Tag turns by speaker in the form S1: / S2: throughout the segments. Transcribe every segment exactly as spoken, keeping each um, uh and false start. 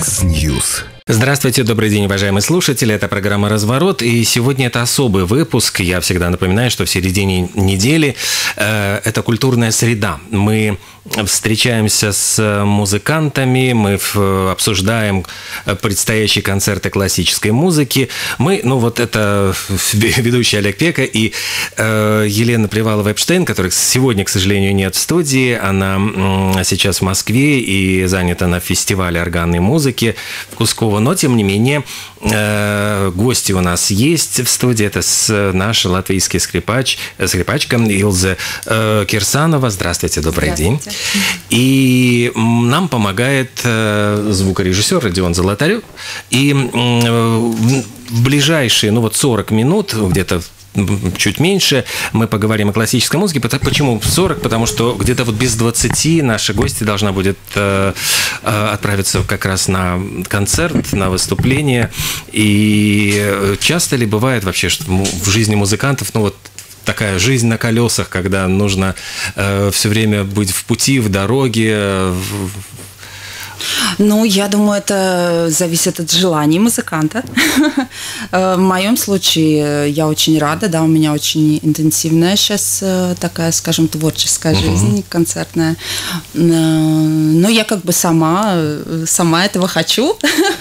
S1: Яндекс.Ньюс.
S2: Здравствуйте, добрый день, уважаемые слушатели. Это программа «Разворот», и сегодня это особый выпуск. Я всегда напоминаю, что в середине недели э, это культурная среда. Мы встречаемся с музыкантами, мы обсуждаем предстоящие концерты классической музыки. Мы, ну вот это ведущий Олег Пека и э, Елена Привалова-Эпштейн, которых сегодня, к сожалению, нет в студии. Она э, сейчас в Москве и занята на фестивале органной музыки в Кусково. Но, тем не менее, э, гости у нас есть в студии. Это с, наш латвийский скрипач, скрипачка Илза э, Кирсанова. Здравствуйте, добрый Здравствуйте. день. И нам помогает э, звукорежиссер Родион Золотарев. И э, в ближайшие, ну вот сорок минут, где-то чуть меньше, мы поговорим о классической музыке. Почему сорок? Потому что где-то вот без двадцати наша гостья должна будет э, э, отправиться как раз на концерт, на выступление. И часто ли бывает вообще, что в жизни музыкантов, ну вот, такая жизнь на колесах, когда нужно э, все время быть в пути, в дороге? В...
S3: Ну, я думаю, это зависит от желаний музыканта. В моем случае я очень рада, да, у меня очень интенсивная сейчас такая, скажем, творческая жизнь, uh-huh. концертная. Но я как бы сама, сама этого хочу.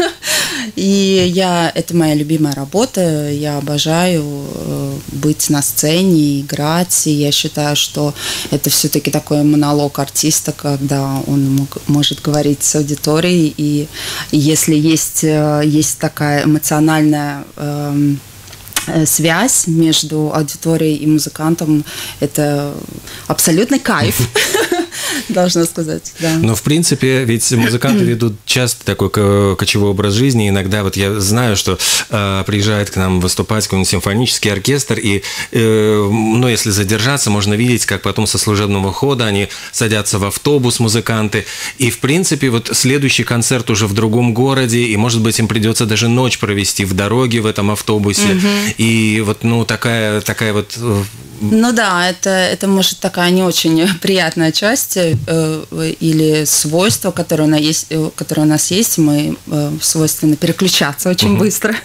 S3: И я, это моя любимая работа, я обожаю быть на сцене, играть, и я считаю, что это все-таки такой монолог артиста, когда он мог, может говорить с аудиторией, и, и если есть, есть такая эмоциональная э, связь между аудиторией и музыкантом, это абсолютный кайф. Должна сказать, да.
S2: Но, в принципе, ведь музыканты ведут часто такой кочевой образ жизни. Иногда вот я знаю, что э, приезжает к нам выступать какой-нибудь симфонический оркестр, и, э, ну, если задержаться, можно видеть, как потом со служебного хода они садятся в автобус, музыканты, и, в принципе, вот следующий концерт уже в другом городе, и, может быть, им придется даже ночь провести в дороге в этом автобусе. Mm-hmm. И вот, ну, такая, такая вот...
S3: Ну да, это, это может такая не очень приятная часть э, или свойство, которое у нас есть, которое у нас есть, мы э, свойственно переключаться очень uh-huh. быстро.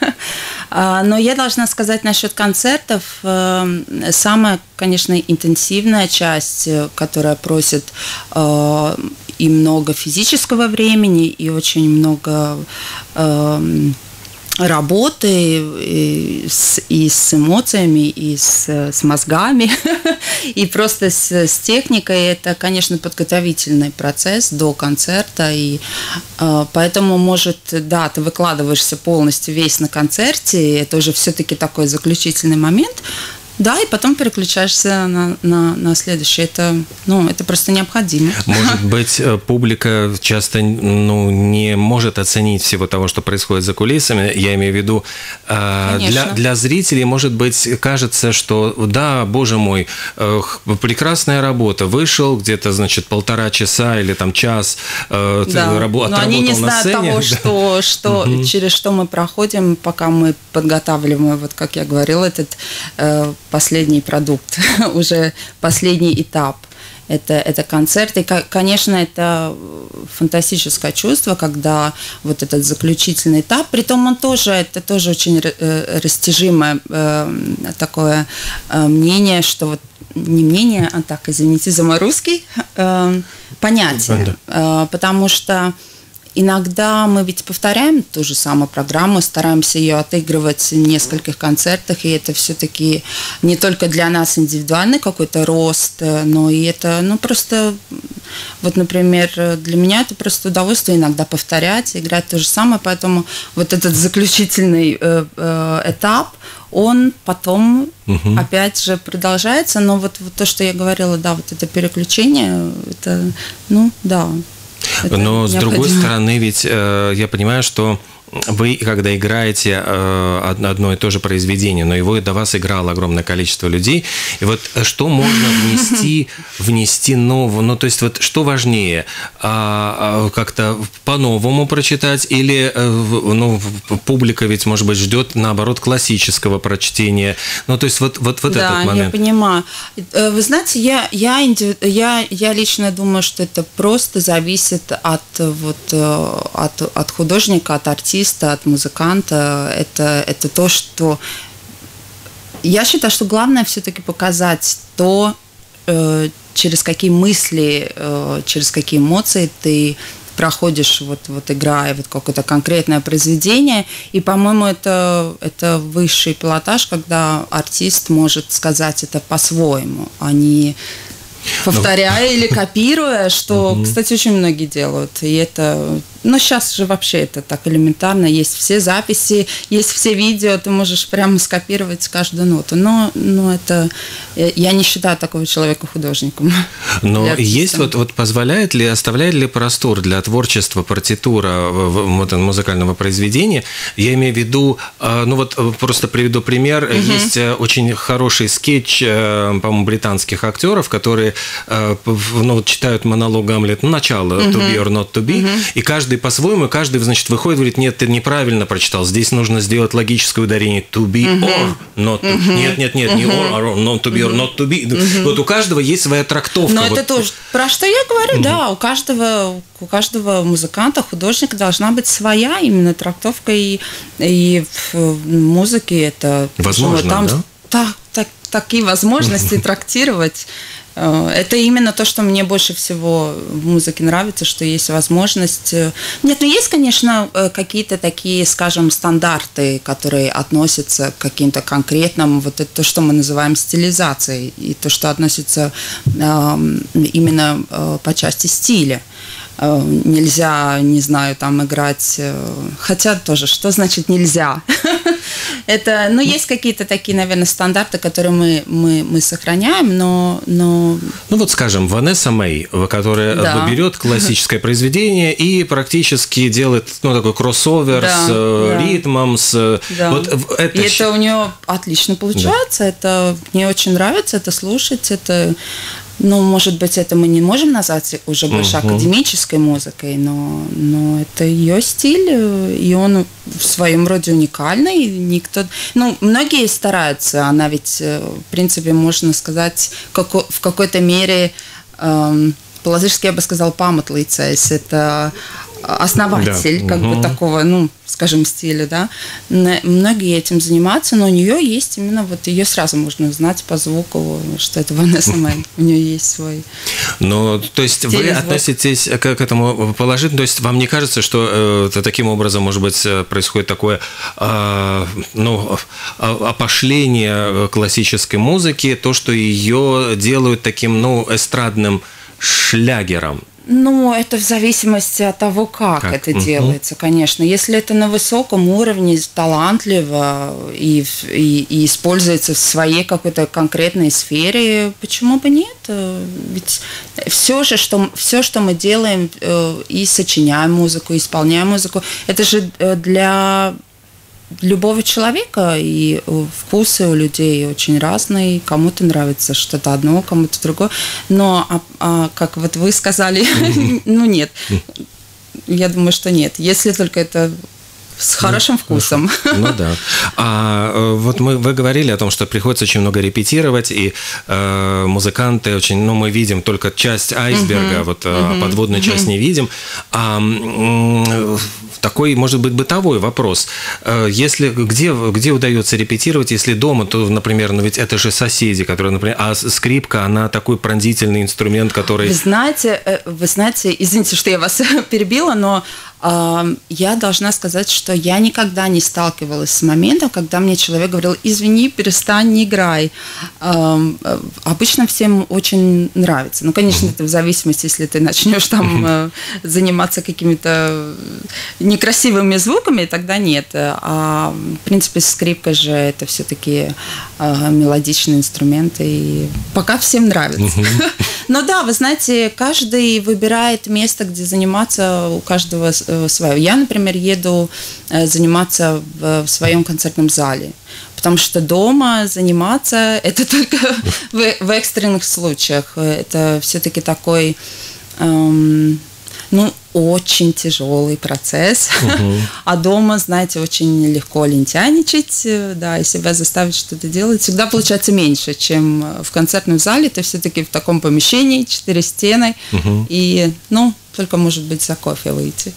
S3: Но я должна сказать насчет концертов, э, самая, конечно, интенсивная часть, которая просит э, и много физического времени, и очень много... Э, работы и с, и с эмоциями, и с, с мозгами, и просто с, с техникой. Это, конечно, подготовительный процесс до концерта, и э, поэтому, может, да, ты выкладываешься полностью весь на концерте, это уже все-таки такой заключительный момент. Да, и потом переключаешься на, на, на следующее. Это, ну, это просто необходимо.
S2: Может быть, публика часто, ну, не может оценить всего того, что происходит за кулисами. Я имею в виду, для, для зрителей, может быть, кажется, что, да, боже мой, прекрасная работа. Вышел где-то, значит, полтора часа или там час, да. рабо- отработал на сцене.
S3: Но они не знают того, да. что, что, угу. через что мы проходим, пока мы подготавливаем, вот как я говорила, этот... последний продукт, уже последний этап. Это, это концерт. И, конечно, это фантастическое чувство, когда вот этот заключительный этап, притом он тоже, это тоже очень растяжимое э, такое э, мнение, что вот не мнение, а так, извините за мой русский, э, понятие. Э, потому что иногда мы ведь повторяем ту же самую программу, стараемся ее отыгрывать в нескольких концертах, и это все-таки не только для нас индивидуальный какой-то рост, но и это, ну, просто, вот, например, для меня это просто удовольствие иногда повторять, играть то же самое, поэтому вот этот заключительный э, э, этап, он потом угу. опять же продолжается, но вот, вот то, что я говорила, да, вот это переключение, это, ну, да.
S2: Это Но, необходимо. С другой стороны, ведь э, я понимаю, что вы, когда играете одно и то же произведение, но его до вас играло огромное количество людей, и вот что можно внести, внести нового, ну, то есть вот что важнее, как-то по-новому прочитать или, ну, публика ведь, может быть, ждет, наоборот, классического прочтения, ну, то есть вот, вот, вот
S3: да,
S2: этот момент.
S3: Да, я понимаю. Вы знаете, я, я, я, я лично думаю, что это просто зависит от, вот, от, от художника, от артиста, от музыканта. Это, это то, что... Я считаю, что главное все-таки показать то, через какие мысли, через какие эмоции ты проходишь, вот, вот играя вот какое-то конкретное произведение. И, по-моему, это, это высший пилотаж, когда артист может сказать это по-своему, а не повторяя ну. или копируя, что, угу. кстати, очень многие делают. И это... Но сейчас же вообще это так элементарно. Есть все записи, есть все видео, ты можешь прямо скопировать каждую ноту. Но, но это... Я не считаю такого человека художником.
S2: Но есть вот, вот позволяет ли, оставляет ли простор для творчества партитура музыкального произведения? Я имею в виду, ну вот просто приведу пример. Угу. Есть очень хороший скетч, по-моему, британских актеров, которые ну, читают монолог Гамлет, ну, начало uh-huh. to be or not to be, uh-huh. и каждый по-своему, каждый, значит, выходит и говорит, нет, ты неправильно прочитал, здесь нужно сделать логическое ударение to be uh-huh. or not to be. Uh-huh. Нет, нет, нет, uh-huh. не or, or not to be uh-huh. or not to be. Uh-huh. Вот у каждого есть своя трактовка.
S3: Но
S2: вот.
S3: Это тоже, про что я говорю, uh-huh. да, у каждого, у каждого музыканта, художника должна быть своя именно трактовка, и, и в музыке это...
S2: Возможно,
S3: там,
S2: да?
S3: Так, так, такие возможности uh-huh. трактировать. Это именно то, что мне больше всего в музыке нравится, что есть возможность... Нет, ну есть, конечно, какие-то такие, скажем, стандарты, которые относятся к каким-то конкретным, вот это то, что мы называем стилизацией, и то, что относится именно по части стиля. Нельзя, не знаю, там играть, хотя тоже, что значит нельзя? Это, ну, есть какие-то такие, наверное, стандарты, которые мы, мы, мы сохраняем, но, но...
S2: Ну, вот, скажем, Ванесса Мэй, которая да. берет классическое произведение и практически делает, ну, такой кроссовер да, с да. ритмом, с...
S3: Да. Вот это... И это у нее отлично получается, да. это мне очень нравится, это слушать, это... Ну, может быть, это мы не можем назвать уже больше uh-huh. академической музыкой, но, но это ее стиль, и он в своем роде уникальный. Никто... Ну, многие стараются, она ведь, в принципе, можно сказать, како... в какой-то мере, эм, по-латышски я бы сказал, памятлицейс, это основатель, да. как угу. бы такого, ну, скажем, стиля, да. Многие этим занимаются, но у нее есть именно вот ее сразу можно узнать по звуку, что это Ванесса Мэй. У нее есть свой.
S2: Ну, то есть вы звук. Относитесь к, к этому положительно, то есть вам не кажется, что э, таким образом, может быть, происходит такое, э, ну, опошление классической музыки, то, что ее делают таким, ну, эстрадным шлягером?
S3: Ну, это в зависимости от того, как, как? это uh-huh. делается, конечно. Если это на высоком уровне, талантливо и, и, и используется в своей какой-то конкретной сфере, почему бы нет? Ведь все же, что, все, что мы делаем, и сочиняем музыку, и исполняем музыку, это же для... любого человека, и вкусы у людей очень разные, кому-то нравится что-то одно, кому-то другое, но, а, а, как вот вы сказали, ну нет, я думаю, что нет, если только это с хорошим ну, вкусом.
S2: Хорошо. Ну да. А вот мы, вы говорили о том, что приходится очень много репетировать, и э, музыканты очень, ну, мы видим только часть айсберга, uh-huh. вот uh-huh. подводную uh-huh. часть не видим. А, э, такой, может быть, бытовой вопрос. Если, где, где удается репетировать, если дома, то, например, ну ведь это же соседи, которые, например, а скрипка, она такой пронзительный инструмент, который...
S3: Вы знаете, вы знаете, извините, что я вас перебила, но э, я должна сказать, что я никогда не сталкивалась с моментом, когда мне человек говорил, извини, перестань, не играй. Э, обычно всем очень нравится. Ну, конечно, mm-hmm. это в зависимости, если ты начнешь там э, заниматься какими-то некрасивыми звуками, тогда нет. А, в принципе, скрипка же это все-таки а, мелодичный инструмент, и пока всем нравится. Uh-huh. Ну да, вы знаете, каждый выбирает место, где заниматься, у каждого свое. Я, например, еду заниматься в своем концертном зале, потому что дома заниматься это только в, в экстренных случаях. Это все-таки такой, эм, ну, очень тяжелый процесс. Uh-huh. А дома, знаете, очень легко лентяничать, да, и себя заставить что-то делать. Всегда получается меньше, чем в концертном зале. Ты все-таки в таком помещении, четыре стены, uh-huh. и, ну, только, может быть, за кофе выйти.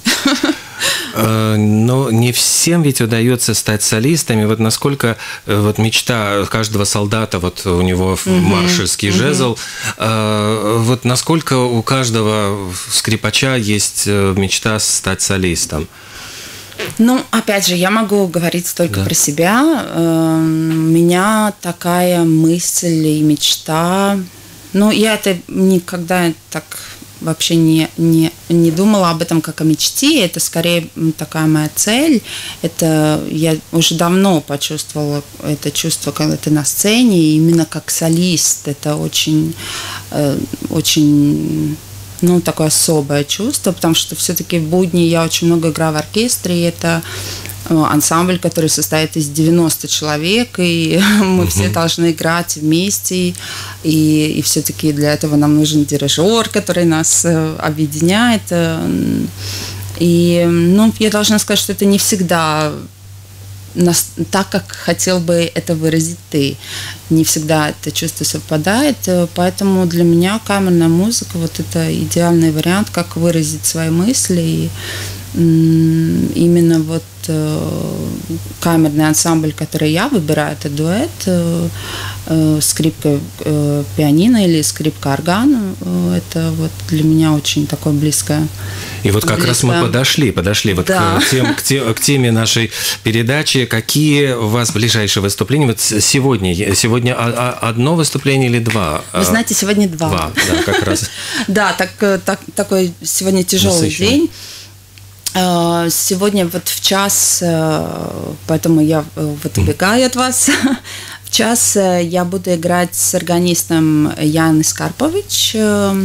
S2: Но не всем ведь удается стать солистами. Вот насколько вот мечта каждого солдата, вот у него uh-huh. маршальский uh-huh. жезл, вот насколько у каждого скрипача есть мечта стать солистом?
S3: Ну, опять же, я могу говорить только да. про себя. У меня такая мысль и мечта. Ну, я это никогда так вообще не, не, не думала об этом как о мечте. Это скорее такая моя цель. Это я уже давно почувствовала это чувство, когда ты на сцене, именно как солист. Это очень, очень, ну, такое особое чувство, потому что все-таки в будни я очень много играю в оркестре, и это ансамбль, который состоит из девяноста человек, и мы uh-huh. все должны играть вместе, и, и все-таки для этого нам нужен дирижер, который нас объединяет. И, ну, я должна сказать, что это не всегда так, как хотел бы это выразить ты. Не всегда это чувство совпадает, поэтому для меня камерная музыка вот это идеальный вариант, как выразить свои мысли. И именно вот камерный ансамбль, который я выбираю, это дуэт, скрипка, пианино или скрипка, орган. Это вот для меня очень такое близкое.
S2: И вот как близко. раз мы подошли, подошли вот да. к, тем, к, те, к теме нашей передачи. Какие у вас ближайшие выступления? Вот сегодня, сегодня одно выступление или два?
S3: Вы знаете, сегодня два.
S2: Два, да, как раз.
S3: Да, так, так, такой сегодня тяжелый день. Сегодня вот в час, поэтому я вот убегаю от вас. В час я буду играть с органистом Яной Карпович.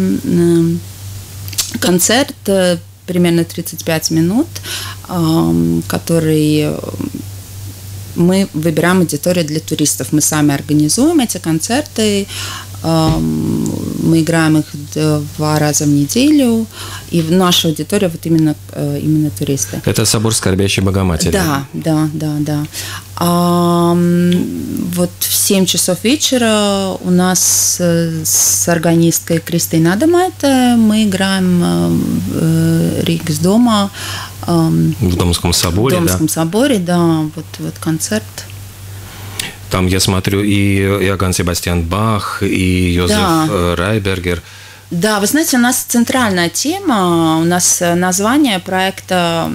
S3: Концерт примерно тридцать пять минут, который мы выбираем аудиторию для туристов. Мы сами организуем эти концерты. Мы играем их два раза в неделю, и наша аудитория вот именно, именно туристы.
S2: Это собор Скорбящей Богоматери.
S3: Да, да, да, да. А, вот в семь часов вечера у нас с органисткой Кристой Надамайте мы играем Ригс дома.
S2: В Домском соборе,
S3: В Домском
S2: да?
S3: соборе, да, вот, вот концерт.
S2: Там, я смотрю, и Иоганн Себастьян Бах, и Йозеф да. Райбергер.
S3: Да, вы знаете, у нас центральная тема, у нас название проекта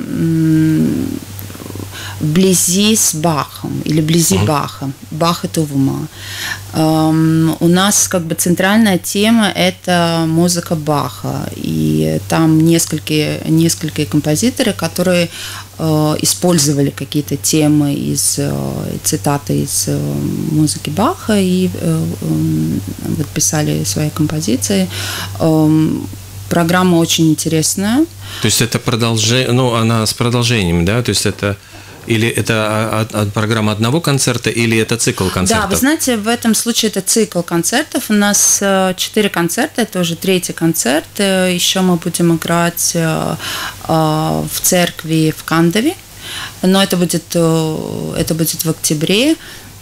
S3: «Вблизи с Бахом» или «Вблизи uh-huh. Баха», «Бах и Тувума». Um, у нас как бы центральная тема – это музыка Баха, и там несколько, несколько композиторов, которые uh, использовали какие-то темы из uh, цитаты из uh, музыки Баха и uh, um, вот писали свои композиции. Um, программа очень интересная.
S2: То есть это продолжение, ну она с продолжением, да? То есть это или это программа одного концерта, или это цикл концертов?
S3: Да, вы знаете, в этом случае это цикл концертов. У нас четыре концерта, это уже третий концерт. Еще мы будем играть в церкви в Кандове, но это будет, это будет в октябре.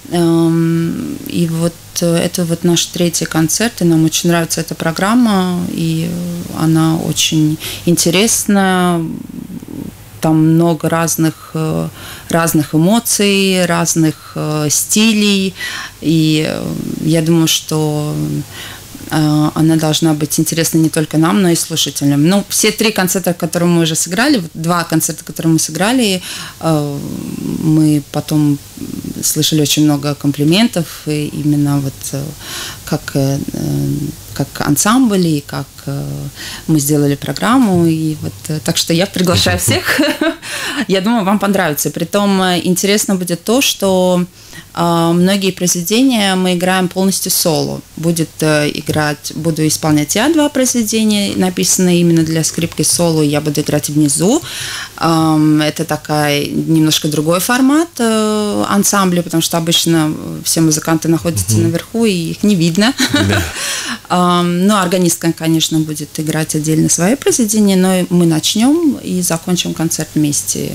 S3: И вот это вот наш третий концерт, и нам очень нравится эта программа, и она очень интересная. Там много разных, разных эмоций, разных стилей, и я думаю, что она должна быть интересна не только нам, но и слушателям. Ну, все три концерта, которые мы уже сыграли, два концерта, которые мы сыграли, мы потом слышали очень много комплиментов, и именно вот как, как ансамбль, и как мы сделали программу, и вот, так что я приглашаю всех. Я думаю, вам понравится. Притом интересно будет то, что многие произведения мы играем полностью соло. Будет играть, буду исполнять я два произведения, написанные именно для скрипки соло, я буду играть внизу. Это такая немножко другой формат ансамбля, потому что обычно все музыканты находятся mm-hmm. наверху, и их не видно. Yeah. Ну, органистка, конечно, будет играть отдельно свои произведения, но мы начнем и закончим концерт вместе.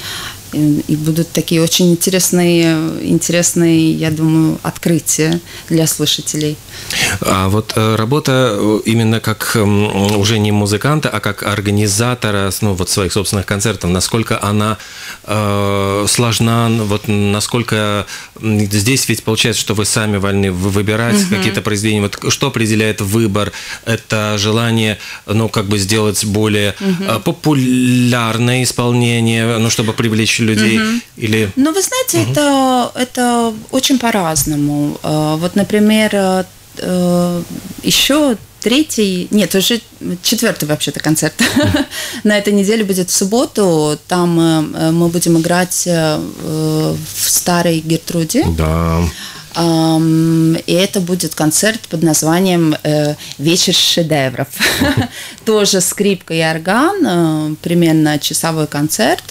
S3: И будут такие очень интересные, интересные, я думаю, открытия для слушателей.
S2: А вот работа именно как уже не музыканта, а как организатора, ну, вот своих собственных концертов, насколько она э, сложна, вот насколько здесь ведь получается, что вы сами вольны выбирать угу. какие-то произведения. Вот что определяет выбор? Это желание, ну, как бы сделать более угу. популярное исполнение, ну, чтобы привлечь людей? Угу. Или...
S3: Ну, вы знаете, угу. это, это очень по-разному. Вот, например, еще третий, нет, уже четвертый вообще-то концерт на этой неделе будет в субботу. Там мы будем играть в старой Гертруде.
S2: Да.
S3: И это будет концерт под названием «Вечер шедевров». Тоже скрипка и орган, примерно часовой концерт.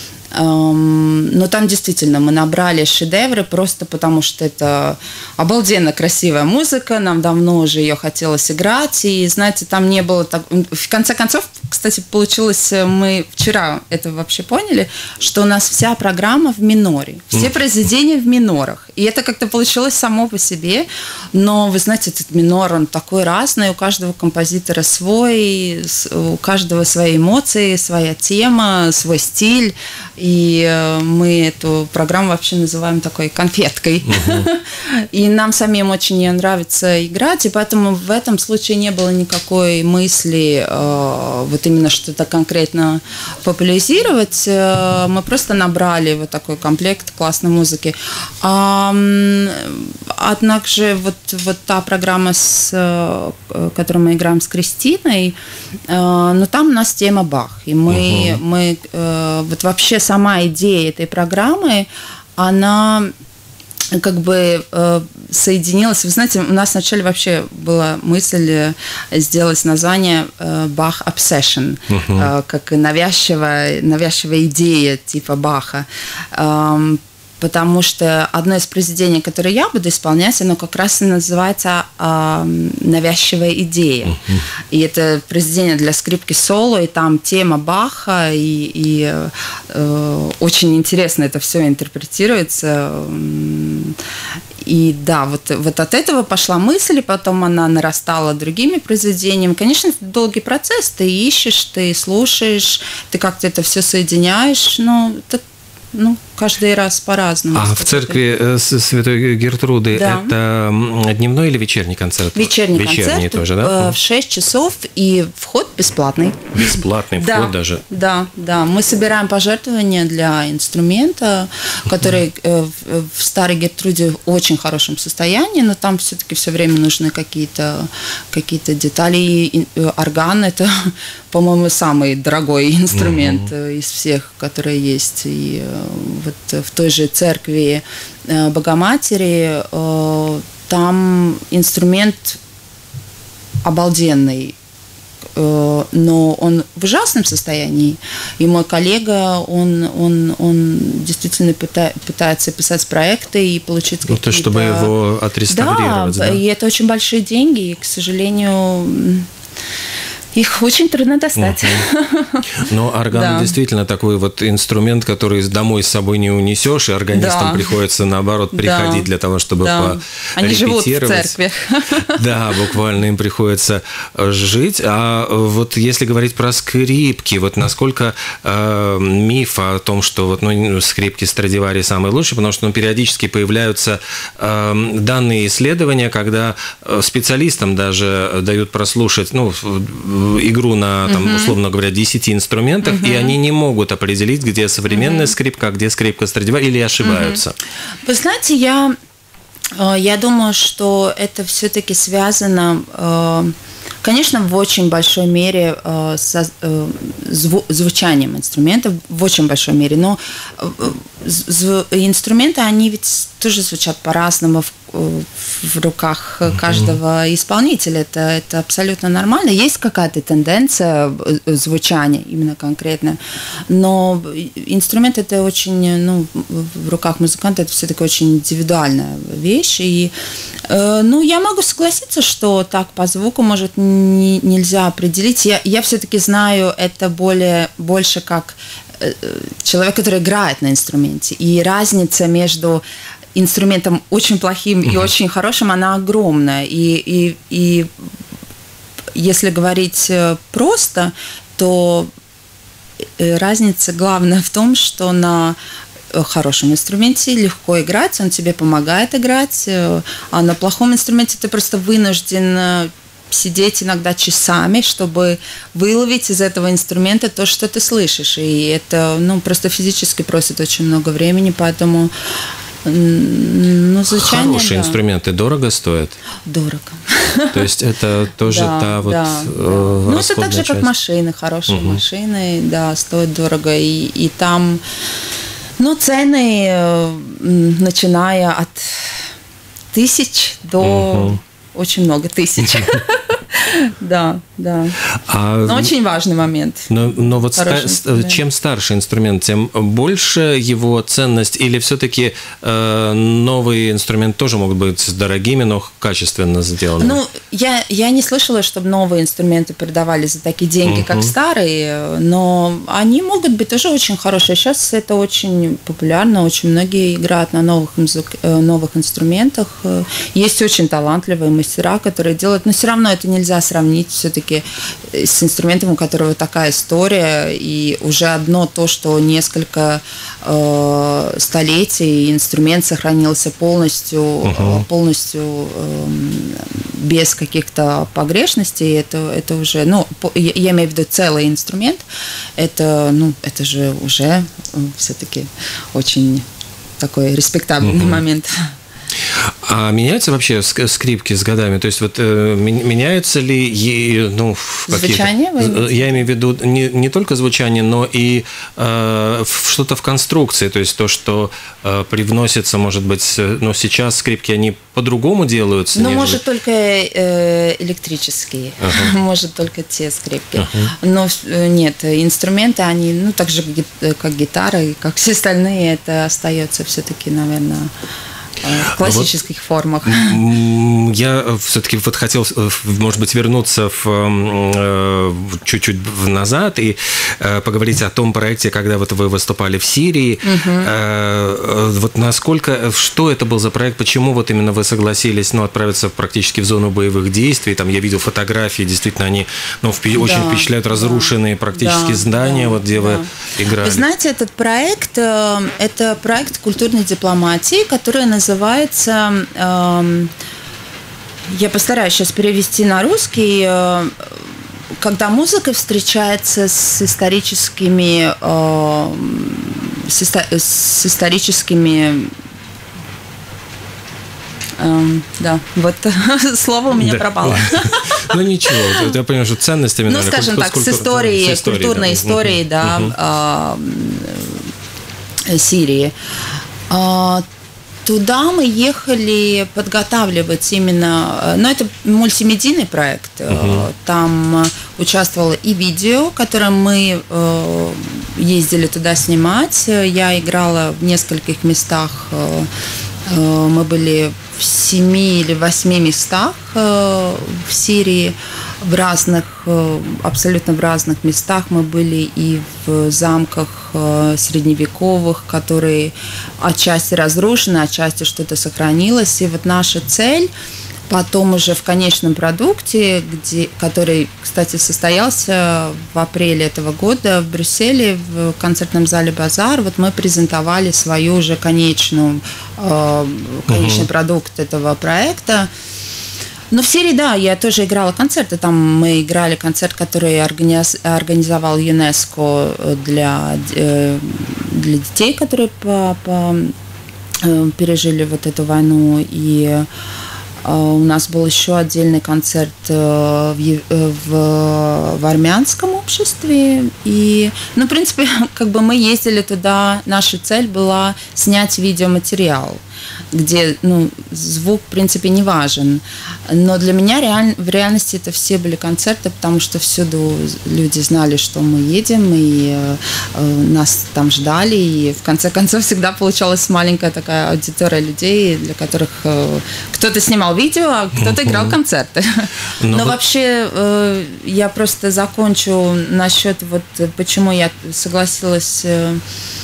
S3: Но там действительно мы набрали шедевры просто потому, что это обалденно красивая музыка, нам давно уже ее хотелось играть, и, знаете, там не было так... В конце концов, кстати, получилось, мы вчера это вообще поняли, что у нас вся программа в миноре, все произведения в минорах, и это как-то получилось само по себе, но, вы знаете, этот минор, он такой разный, у каждого композитора свой, у каждого свои эмоции, своя тема, свой стиль. И мы эту программу вообще называем такой конфеткой. Uh-huh. И нам самим очень ее нравится играть, и поэтому в этом случае не было никакой мысли э, вот именно что-то конкретно популяризировать. Э, мы просто набрали вот такой комплект классной музыки. А, однако же вот, вот та программа, с, э, которую мы играем с Кристиной, э, ну там у нас тема Бах. И мы, uh-huh. мы э, вот вообще сама идея этой программы, она как бы э, соединилась. Вы знаете, у нас вначале вообще была мысль сделать название э, Bach Obsession, uh-huh. э, как навязчивая, навязчивая идея типа Баха. Э, потому что одно из произведений, которое я буду исполнять, оно как раз и называется э, «Навязчивая идея». Uh-huh. И это произведение для скрипки соло, и там тема Баха, и, и э, очень интересно это все интерпретируется. И да, вот, вот от этого пошла мысль, и потом она нарастала другими произведениями. Конечно, это долгий процесс, ты ищешь, ты слушаешь, ты как-то это все соединяешь, но это, ну, каждый раз по-разному.
S2: А в церкви Святой Гертруды да. это дневной или вечерний концерт?
S3: Вечерний,
S2: вечерний
S3: концерт
S2: тоже, да?
S3: В шесть часов, и вход бесплатный.
S2: Бесплатный вход
S3: да,
S2: даже?
S3: Да, да. Мы собираем пожертвования для инструмента, который в Старой Гертруде в очень хорошем состоянии, но там все-таки все время нужны какие-то, какие-то детали. И орган – это, по-моему, самый дорогой инструмент угу. из всех, которые есть. И вот в той же церкви Богоматери там инструмент обалденный, но он в ужасном состоянии. И мой коллега, он, он, он действительно пытается писать проекты и получить
S2: ну,
S3: какие-то...
S2: то, чтобы его отреставрировать.
S3: Да, да, и это очень большие деньги, и, к сожалению... Их очень трудно достать. Uh-huh.
S2: Но орган да. действительно такой вот инструмент, который домой с собой не унесешь, и органистам да. приходится, наоборот, приходить да. для того, чтобы
S3: да. Они живут в церкви.
S2: Да, буквально им приходится жить. А вот если говорить про скрипки, вот насколько э, миф о том, что вот, ну, скрипки Страдивари самые лучшие, потому что ну, периодически появляются э, данные исследования, когда специалистам даже дают прослушать, ну, игру на, там, uh-huh. условно говоря, десяти инструментах, uh-huh. и они не могут определить, где современная uh-huh. скрипка, а где скрипка Страдивари, или ошибаются.
S3: Uh-huh. Вы знаете, я, я думаю, что это все-таки связано Конечно, в очень большой мере э, со, э, зву, звучанием инструментов, в очень большой мере, но э, зв, инструменты, они ведь тоже звучат по-разному в, в руках каждого исполнителя, это, это абсолютно нормально. Есть какая-то тенденция звучания именно конкретно, но инструмент это очень, ну, в руках музыканта это все-таки очень индивидуальная вещь, и э, ну, я могу согласиться, что так по звуку, может, не, нельзя определить. Я, я все-таки знаю это более, больше как человек, который играет на инструменте, и разница между инструментом очень плохим и mm-hmm. очень хорошим, она огромная. И, и, и если говорить просто, то разница главная в том, что на хорошем инструменте легко играть, он тебе помогает играть, а на плохом инструменте ты просто вынужден сидеть иногда часами, чтобы выловить из этого инструмента то, что ты слышишь. И это, ну, просто физически просит очень много времени, поэтому ну, звучание,
S2: хорошие
S3: да.
S2: инструменты дорого стоят?
S3: Дорого.
S2: То есть это тоже
S3: да,
S2: та вот
S3: да,
S2: э,
S3: да. Ну, это так же,
S2: часть.
S3: как машины, хорошие
S2: угу.
S3: машины, да, стоят дорого. И, и там, ну, цены, э, начиная от тысяч до угу. очень много тысяч. Да, да. А, но очень важный момент.
S2: Но, но вот ста- чем старше инструмент, тем больше его ценность, или все-таки э, новые инструменты тоже могут быть дорогими, но качественно сделаны?
S3: Ну, я, я не слышала, чтобы новые инструменты продавали за такие деньги, uh-huh. как старые, но они могут быть тоже очень хорошие. Сейчас это очень популярно, очень многие играют на новых, музык, новых инструментах. Есть очень талантливые мастера, которые делают, но все равно это нельзя сравнить все-таки с инструментом, у которого такая история, и уже одно то, что несколько э, столетий инструмент сохранился полностью, uh-huh. полностью э, без каких-то погрешностей, это, это уже, ну, я, я имею в виду целый инструмент, это, ну, это же уже все-таки очень такой респектабельный uh-huh. момент.
S2: А меняются вообще скрипки с годами? То есть вот э, меняются ли, ну,
S3: звучание?
S2: Я имею в виду не, не только звучание, но и э, что-то в конструкции. То есть то, что э, привносится, может быть, но сейчас скрипки, они по-другому делаются?
S3: Ну,
S2: нежели...
S3: может, только э, электрические, uh-huh. может, только те скрипки. Uh-huh. Но нет, инструменты, они, ну, так же, как гитара, и как все остальные, это остается все-таки, наверное... в классических вот формах.
S2: Я все-таки вот хотел, может быть, вернуться в, чуть-чуть назад и поговорить о том проекте, когда вот вы выступали в Сирии. Угу. Вот насколько, что это был за проект, почему вот именно вы согласились, ну, отправиться практически в зону боевых действий? Там я видел фотографии, действительно, они, ну, впи- да, очень впечатляют, разрушенные да, практически да, здания, да, вот где да. вы играли.
S3: Вы знаете, этот проект, это проект культурной дипломатии, который называется Называется, э, я постараюсь сейчас перевести на русский, э, когда музыка встречается с историческими, э, с, исто- с историческими, э, да, вот слово у меня да. пропало.
S2: Ну ничего, я понимаю, что ценностями.
S3: Ну, скажем так, с историей, культурной историей, да, Сирии. Туда мы ехали подготавливать именно, ну, это мультимедийный проект, uh-huh. там участвовало и видео, которое мы э, ездили туда снимать, я играла в нескольких местах, э, мы были в семи или восьми местах э, в Сирии, в разных, э, абсолютно в разных местах. Мы были и в замках э, средневековых, которые отчасти разрушены, отчасти что-то сохранилось. И вот наша цель потом уже в конечном продукте, где, который, кстати, состоялся в апреле этого года в Брюсселе в концертном зале «Базар», вот мы презентовали свою уже конечную, э, конечный uh-huh. продукт этого проекта. Но в Сирии, да, я тоже играла концерты. Там мы играли концерт, который организ... организовал ЮНЕСКО для, для детей, которые по, по, пережили вот эту войну. И У нас был еще отдельный концерт в, в, в армянском обществе. И, ну, в принципе, как бы мы ездили туда, наша цель была снять видеоматериал, где, ну, звук, в принципе, не важен. Но для меня реаль... в реальности это все были концерты, потому что всюду люди знали, что мы едем, и э, нас там ждали. И в конце концов всегда получалась маленькая такая аудитория людей, для которых э, кто-то снимал видео, а кто-то uh-huh. играл концерты. Но, Но вот... вообще э, я просто закончу насчет вот почему я согласилась... Э,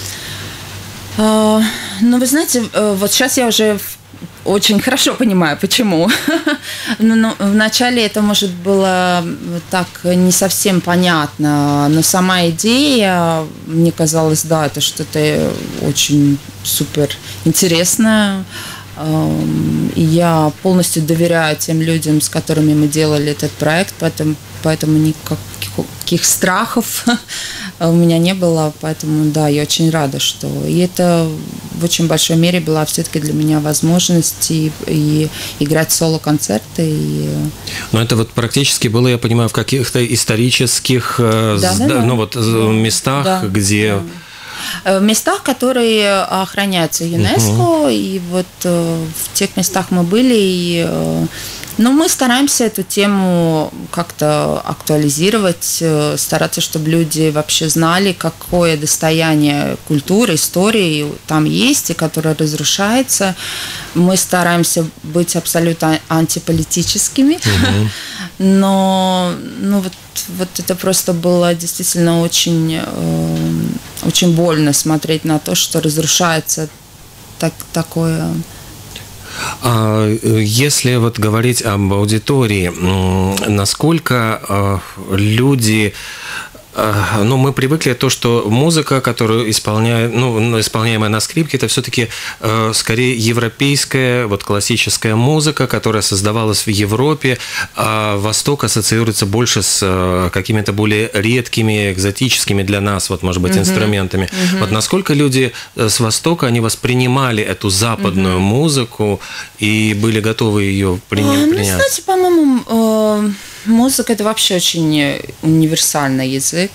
S3: э, ну, вы знаете, э, вот сейчас я уже очень хорошо понимаю, почему. Но вначале это, может, было так не совсем понятно, но сама идея, мне казалось, да, это что-то очень супер интересное. И я полностью доверяю тем людям, с которыми мы делали этот проект, поэтому, поэтому никаких страхов у меня не было, поэтому, да, я очень рада, что... И это в очень большой мере была все-таки для меня возможность и, и играть соло-концерты. И...
S2: Но это вот практически было, я понимаю, в каких-то исторических да, да, да. Ну, вот, да. местах, да, где... Да.
S3: В местах, которые охраняются ЮНЕСКО, uh-huh. и вот в тех местах мы были, и, ну, мы стараемся эту тему как-то актуализировать, стараться, чтобы люди вообще знали, какое достояние культуры, истории там есть, и которое разрушается. Мы стараемся быть абсолютно антиполитическими, uh-huh. но, ну, вот, вот это просто было действительно очень, очень больно смотреть на то, что разрушается так, такое.
S2: Если вот говорить об аудитории, насколько люди... Ну, мы привыкли то, что музыка, которую исполняет, ну, исполняемая на скрипке, это все-таки э, скорее европейская, вот классическая музыка, которая создавалась в Европе, а Восток ассоциируется больше с э, какими-то более редкими, экзотическими для нас, вот, может быть, uh-huh. инструментами. Uh-huh. Вот насколько люди с Востока, они воспринимали эту западную uh-huh. музыку и были готовы ее принять?
S3: Ну, знаете, по-моему... Э... Музыка – это вообще очень универсальный язык.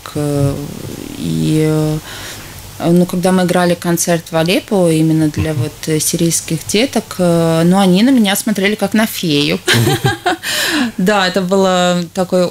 S3: И, ну, когда мы играли концерт в Алеппо именно для вот сирийских деток, ну, они на меня смотрели как на фею. Да, это было такой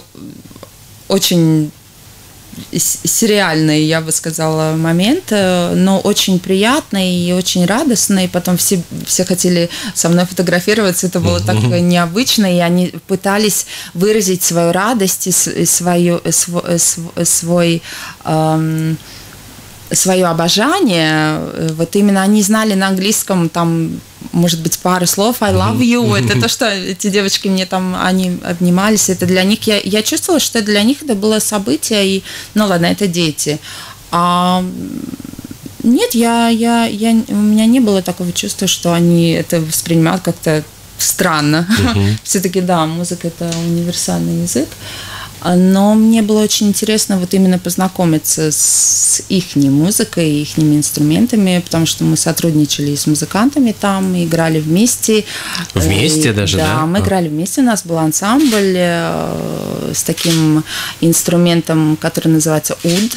S3: очень сюрреальный, я бы сказала, момент, но очень приятный и очень радостный. Потом все, все хотели со мной фотографироваться, это было так необычно, и они пытались выразить свою радость и свою, свой, свой эм, свое обожание. Вот именно они знали на английском там, может быть, пару слов I love you. Это то, что эти девочки мне там, они обнимались. Это для них, я, я чувствовала, что для них это было событие. И, ну ладно, это дети. А нет, я, я, я, у меня не было такого чувства, что они это воспринимают как-то странно. Uh-huh. Все-таки, да, музыка – это универсальный язык. Но мне было очень интересно вот именно познакомиться с их музыкой, их инструментами, потому что мы сотрудничали с музыкантами там, играли вместе.
S2: Вместе и, даже, да?
S3: Да, мы а. играли вместе, у нас был ансамбль с таким инструментом, который называется уд.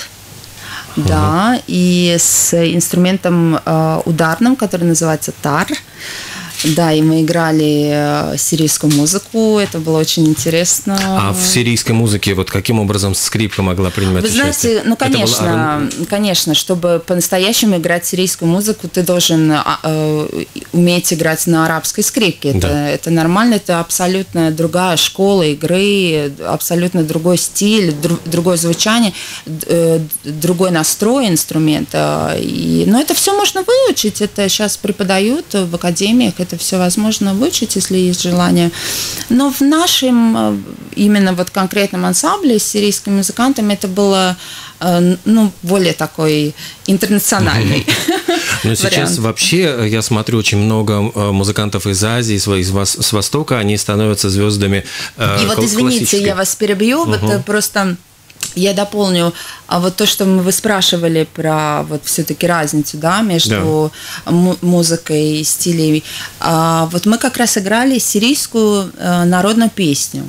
S3: Да, uh-huh. и с инструментом ударным, который называется тар. Да, и мы играли сирийскую музыку, это было очень интересно.
S2: А в сирийской музыке вот каким образом скрипка могла принимать
S3: Вы
S2: участие?
S3: Знаете, ну, конечно, был... конечно, чтобы по-настоящему играть сирийскую музыку, ты должен э, уметь играть на арабской скрипке. Это, да. это нормально, это абсолютно другая школа игры, абсолютно другой стиль, друг, другое звучание, э, другой настрой инструмента. И, но это все можно выучить, это сейчас преподают в академиях, это все возможно выучить, если есть желание. Но в нашем именно вот конкретном ансамбле с сирийскими музыкантами это было, ну, более такой интернациональный
S2: Но сейчас вообще, я смотрю, очень много музыкантов из Азии, с Востока, они становятся звездами.
S3: И вот, извините, я вас перебью, вот просто... Я дополню, а вот то, что вы спрашивали про вот все-таки разницу, да, между да. музыкой и стилей. А вот мы как раз играли сирийскую народную песню.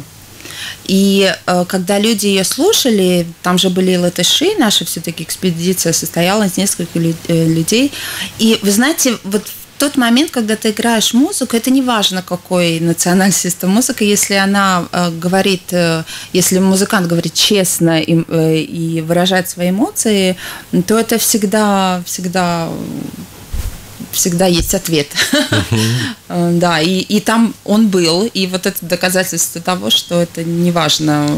S3: И э, когда люди ее слушали, там же были латыши, наша все-таки экспедиция состояла из нескольких лю- э, людей. И вы знаете, вот в тот момент, когда ты играешь музыку, это не важно, какой национальности это музыка, если она э, говорит, э, если музыкант говорит честно и, э, и выражает свои эмоции, то это всегда, всегда... всегда есть ответ. Uh-huh. Да, и, и там он был, и вот это доказательство того, что это не важно,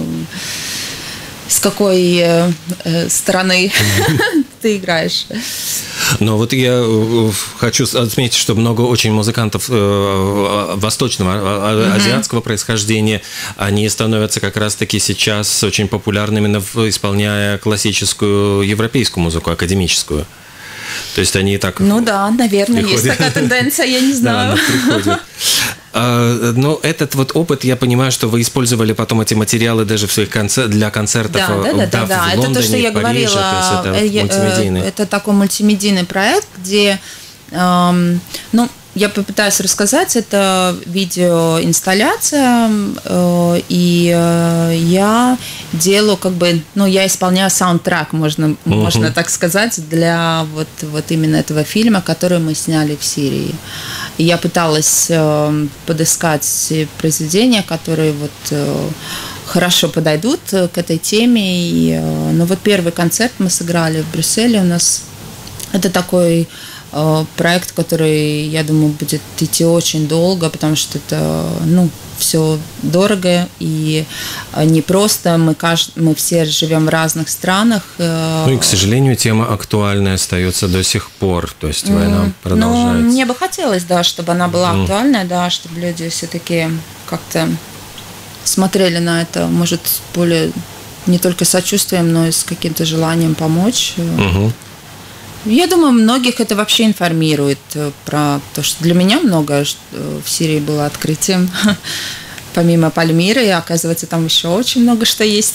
S3: с какой э, стороны ты играешь.
S2: Но вот я хочу отметить, что много очень музыкантов восточного, uh-huh. азиатского происхождения, они становятся как раз-таки сейчас очень популярными, исполняя классическую европейскую музыку, академическую. То есть они так...
S3: Ну да, наверное, приходят. Есть такая тенденция, я не знаю.
S2: Да, а, но этот вот опыт, я понимаю, что вы использовали потом эти материалы даже в своих концертах, для концертов
S3: да, да, да, да, да.
S2: в Лондоне,
S3: это то, что я
S2: в Париже,
S3: говорила,
S2: то есть это мультимедийный.
S3: Это такой мультимедийный проект, где, эм, ну, я попытаюсь рассказать, это видеоинсталляция, э, и э, я делаю как бы, ну, я исполняю саундтрек, можно, uh-huh. можно так сказать, для вот, вот именно этого фильма, который мы сняли в Сирии. И я пыталась э, подыскать произведения, которые вот э, хорошо подойдут к этой теме. И, э, ну, вот первый концерт мы сыграли в Брюсселе у нас. Это такой проект, который, я думаю, будет идти очень долго, потому что это, ну, все дорого и непросто. Мы, кажд... мы все живем в разных странах.
S2: Ну и, к сожалению, тема актуальная остается до сих пор, то есть война mm. продолжается.
S3: Ну, мне бы хотелось, да, чтобы она была mm. актуальная, да, чтобы люди все-таки как-то смотрели на это, может, более не только сочувствием, но и с каким-то желанием помочь. Mm-hmm. Я думаю, многих это вообще информирует про то, что для меня многое в Сирии было открытием. Помимо Пальмиры, и оказывается, там еще очень много что есть.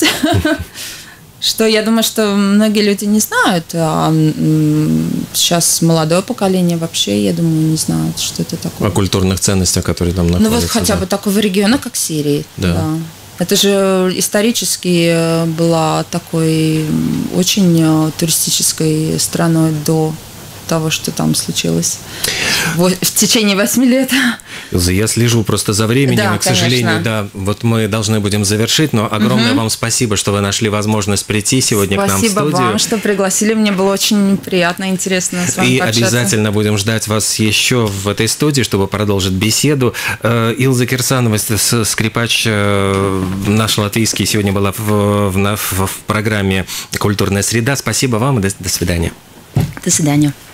S3: Что я думаю, что многие люди не знают. А сейчас молодое поколение вообще, я думаю, не знает, что это такое.
S2: О культурных ценностях, которые там находятся.
S3: Ну вот хотя да. бы такого региона, как Сирия.
S2: Да. да.
S3: Это же исторически была такой очень туристической страной до того, что там случилось в течение восьми лет.
S2: Илза, я слежу просто за временем, да, и, к конечно. сожалению, да, вот мы должны будем завершить, но огромное угу. вам спасибо, что вы нашли возможность прийти сегодня
S3: спасибо
S2: к нам в студию.
S3: Спасибо вам, что пригласили, мне было очень приятно, интересно с вами
S2: и
S3: пообщаться.
S2: Обязательно будем ждать вас еще в этой студии, чтобы продолжить беседу. Илза Кирсанова, скрипач наш латвийский, сегодня была в, в, в программе «Культурная среда». Спасибо вам и до, до свидания.
S3: До свидания.